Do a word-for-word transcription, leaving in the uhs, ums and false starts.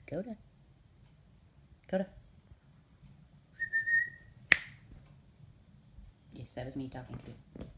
Dakota. Dakota. Yes, that was me talking to you.